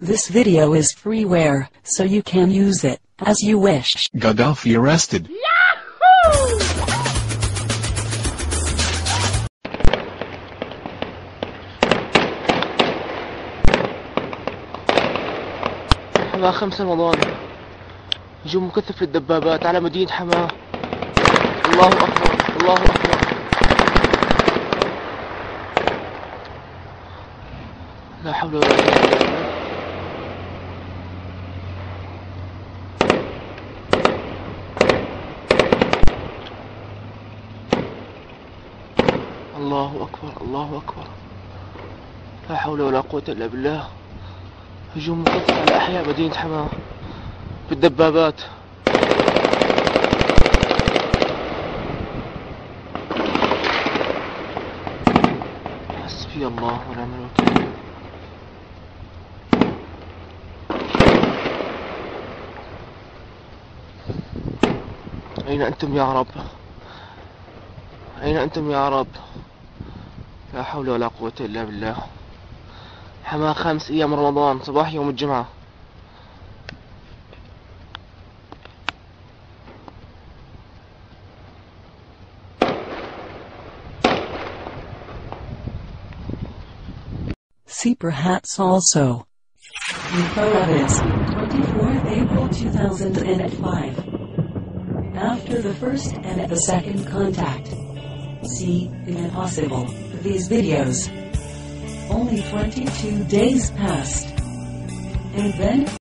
This video is freeware, so you can use it as you wish. Gaddafi arrested. حماة 5 رمضان، هجوم مكثف للدبابات على مدينة حماة. الله أكبر، الله أكبر. لا حول ولا قوة إلا بالله. الله أكبر، الله أكبر. لا حول ولا قوة إلا بالله. هجوم مكثف على أحياء مدينة حماة بالدبابات. حسبي الله ونعم الوكيل. أين أنتم يا رب؟ أين أنتم يا رب؟ لا حول ولا قوة إلا بالله. حماة 5 أيام رمضان، صباح يوم الجمعة. See perhaps also. Info evidence, 24th April 2005. After the first and the second contact. See impossible for these videos. Only 22 days passed. And then